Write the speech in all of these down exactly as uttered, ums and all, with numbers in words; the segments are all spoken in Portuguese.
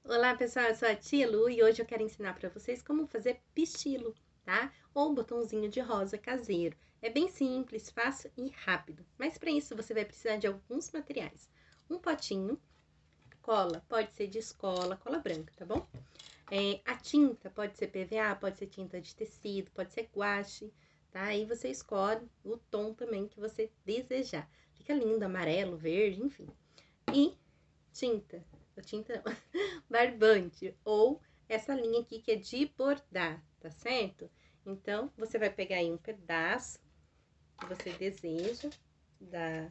Olá pessoal, eu sou a Tia Lu e hoje eu quero ensinar para vocês como fazer pistilo, tá? Ou um botãozinho de rosa caseiro. É bem simples, fácil e rápido, mas para isso você vai precisar de alguns materiais. Um potinho, cola, pode ser de escola, cola branca, tá bom? É, a tinta pode ser P V A, pode ser tinta de tecido, pode ser guache, tá? Aí você escolhe o tom também que você desejar. Fica lindo, amarelo, verde, enfim. E tinta, tinta não, barbante, ou essa linha aqui que é de bordar, tá certo? Então, você vai pegar aí um pedaço que você deseja da,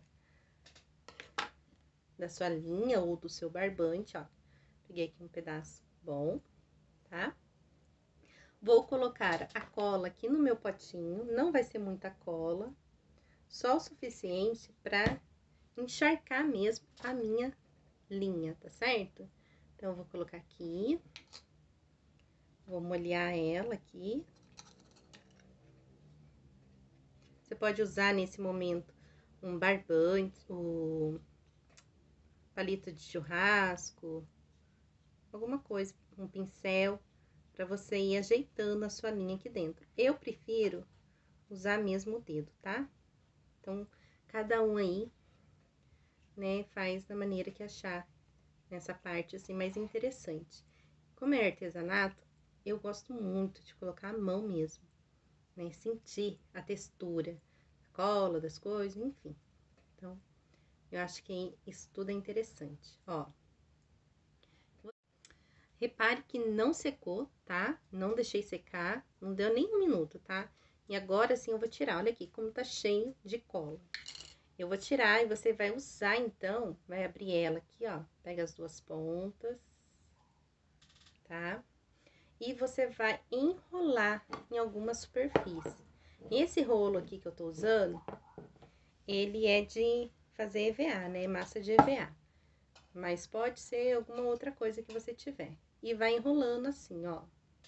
da sua linha ou do seu barbante, ó. Peguei aqui um pedaço bom, tá? Vou colocar a cola aqui no meu potinho, não vai ser muita cola, só o suficiente para encharcar mesmo a minha linha, tá certo? Então, eu vou colocar aqui, vou molhar ela aqui. Você pode usar nesse momento um barbante, o palito de churrasco, alguma coisa, um pincel, para você ir ajeitando a sua linha aqui dentro. Eu prefiro usar mesmo o dedo, tá? Então, cada um aí, né, faz da maneira que achar nessa parte assim mais interessante. Como é artesanato, eu gosto muito de colocar a mão mesmo, né? Sentir a textura, a cola das coisas, enfim. Então, eu acho que isso tudo é interessante, ó. Repare que não secou, tá? Não deixei secar, não deu nem um minuto, tá? E agora sim eu vou tirar, olha aqui como tá cheio de cola. Eu vou tirar e você vai usar então, vai abrir ela aqui, ó. Pega as duas pontas, tá? E você vai enrolar em alguma superfície. Esse rolo aqui que eu tô usando, ele é de fazer E V A, né? Massa de E V A. Mas pode ser alguma outra coisa que você tiver. E vai enrolando assim, ó.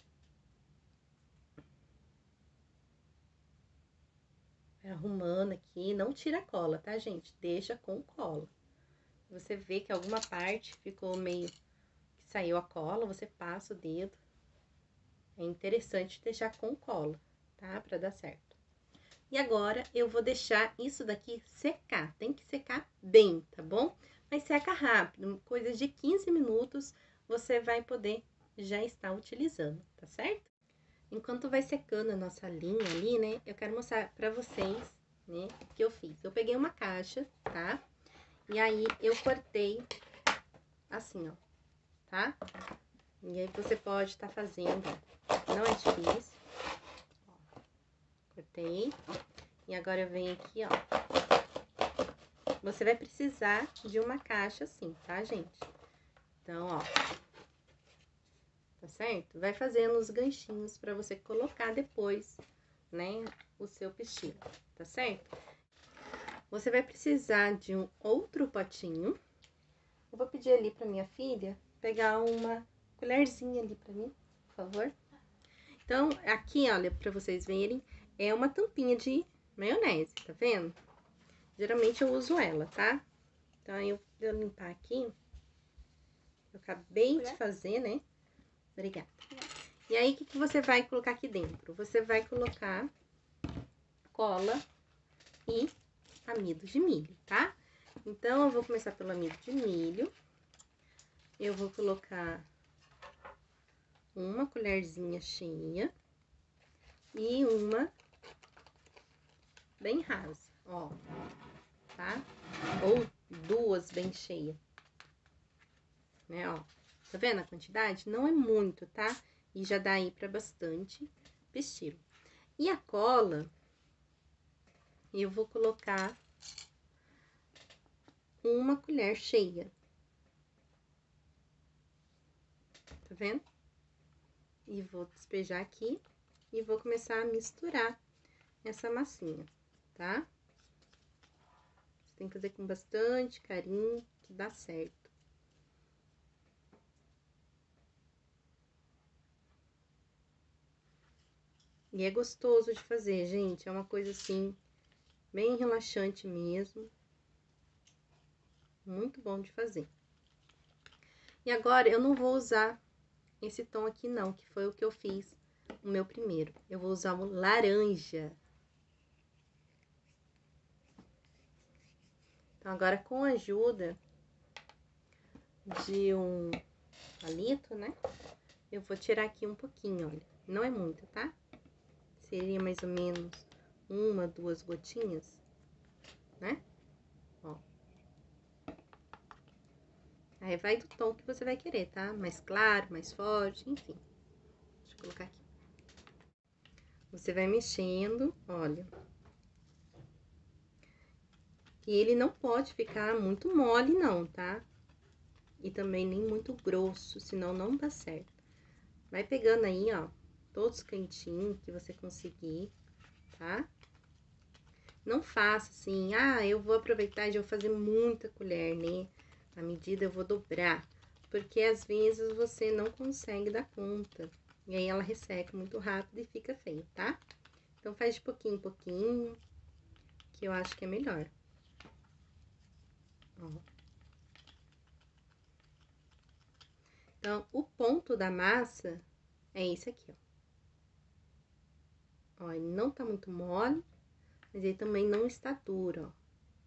Vai arrumando aqui, não tira a cola, tá, gente? Deixa com cola. Você vê que alguma parte ficou meio que saiu a cola, você passa o dedo. É interessante deixar com cola, tá? Pra dar certo. E agora, eu vou deixar isso daqui secar. Tem que secar bem, tá bom? Mas seca rápido, coisa de quinze minutos, você vai poder já estar utilizando, tá certo? Enquanto vai secando a nossa linha ali, né, eu quero mostrar pra vocês, né, o que eu fiz. Eu peguei uma caixa, tá? E aí, eu cortei assim, ó, tá? E aí, você pode estar fazendo, não é difícil. Ó, cortei. E agora, eu venho aqui, ó. Você vai precisar de uma caixa assim, tá, gente? Então, ó. Tá certo? Vai fazendo os ganchinhos pra você colocar depois, né, o seu pistilo, tá certo? Você vai precisar de um outro potinho. Eu vou pedir ali pra minha filha pegar uma colherzinha ali pra mim, por favor. Então, aqui, olha, pra vocês verem, é uma tampinha de maionese, tá vendo? Geralmente eu uso ela, tá? Então, eu vou limpar aqui. Eu acabei de fazer, né? Obrigada. E aí, o que, que você vai colocar aqui dentro? Você vai colocar cola e amido de milho, tá? Então, eu vou começar pelo amido de milho. Eu vou colocar uma colherzinha cheia e uma bem rasa, ó, tá? Ou duas bem cheias, né, ó. Tá vendo a quantidade? Não é muito, tá? E já dá aí pra bastante pistilo. E a cola, eu vou colocar uma colher cheia. Tá vendo? E vou despejar aqui e vou começar a misturar essa massinha, tá? Você tem que fazer com bastante carinho, que dá certo. E é gostoso de fazer, gente, é uma coisa assim, bem relaxante mesmo. Muito bom de fazer. E agora eu não vou usar esse tom aqui não, que foi o que eu fiz no meu primeiro. Eu vou usar o laranja. Então, agora com a ajuda de um palito, né? Eu vou tirar aqui um pouquinho, olha. Não é muito, tá? Seria mais ou menos uma, duas gotinhas, né? Ó. Aí vai do tom que você vai querer, tá? Mais claro, mais forte, enfim. Deixa eu colocar aqui. Você vai mexendo, olha. E ele não pode ficar muito mole, não, tá? E também nem muito grosso, senão não dá certo. Vai pegando aí, ó, todos os cantinhos que você conseguir, tá? Não faça assim, ah, eu vou aproveitar e já vou fazer muita colher, né? A medida eu vou dobrar, porque às vezes você não consegue dar conta. E aí ela resseca muito rápido e fica feio, tá? Então faz de pouquinho em pouquinho, que eu acho que é melhor. Ó. Então, o ponto da massa é esse aqui, ó. Ó, ele não tá muito mole, mas ele também não está duro, ó.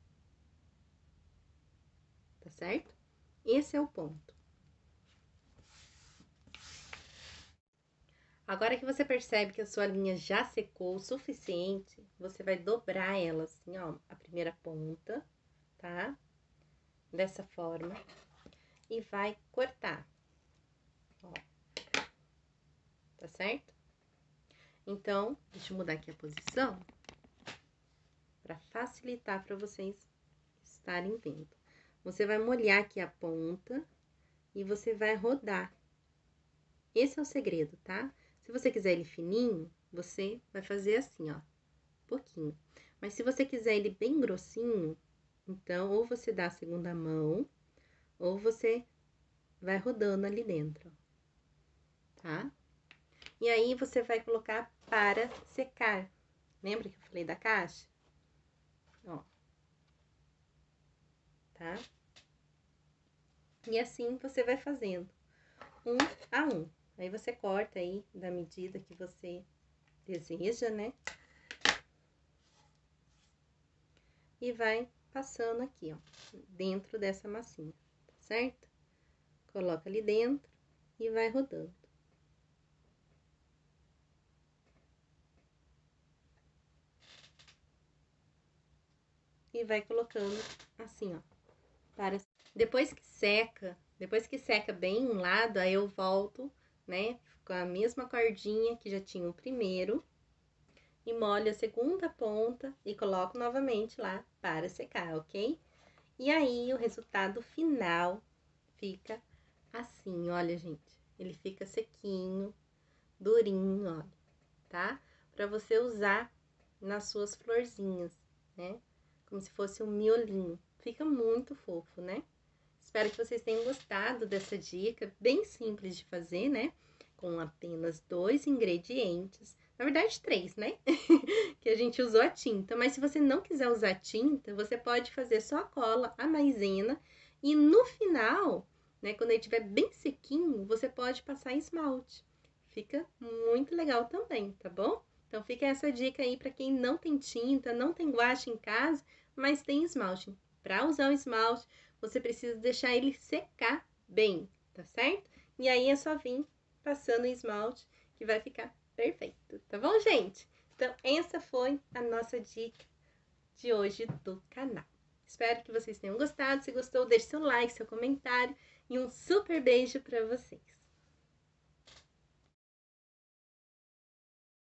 Tá certo? Esse é o ponto. Agora que você percebe que a sua linha já secou o suficiente, você vai dobrar ela assim, ó, a primeira ponta, tá? Dessa forma. E vai cortar. Ó. Tá certo? Então, deixa eu mudar aqui a posição para facilitar para vocês estarem vendo. Você vai molhar aqui a ponta e você vai rodar. Esse é o segredo, tá? Se você quiser ele fininho, você vai fazer assim, ó, um pouquinho. Mas se você quiser ele bem grossinho, então, ou você dá a segunda mão, ou você vai rodando ali dentro, ó, tá? E aí, você vai colocar para secar. Lembra que eu falei da caixa? Ó. Tá? E assim você vai fazendo, um a um. Aí você corta aí da medida que você deseja, né? E vai passando aqui, ó, dentro dessa massinha, tá certo? Coloca ali dentro e vai rodando. E vai colocando assim, ó, para... Depois que seca, depois que seca bem um lado, aí eu volto, né, com a mesma cordinha que já tinha o primeiro, e molho a segunda ponta e coloco novamente lá para secar, ok? E aí, o resultado final fica assim, olha, gente. Ele fica sequinho, durinho, olha, tá? Pra você usar nas suas florzinhas, né? Como se fosse um miolinho. Fica muito fofo, né? Espero que vocês tenham gostado dessa dica, bem simples de fazer, né? Com apenas dois ingredientes. Na verdade, três, né? Que a gente usou a tinta. Mas se você não quiser usar tinta, você pode fazer só a cola, a maisena. E no final, né, quando ele estiver bem sequinho, você pode passar esmalte. Fica muito legal também, tá bom? Então, fica essa dica aí para quem não tem tinta, não tem guache em casa, mas tem esmalte. Para usar o esmalte, você precisa deixar ele secar bem, tá certo? E aí é só vir passando o esmalte que vai ficar perfeito, tá bom, gente? Então, essa foi a nossa dica de hoje do canal. Espero que vocês tenham gostado. Se gostou, deixe seu like, seu comentário e um super beijo pra vocês.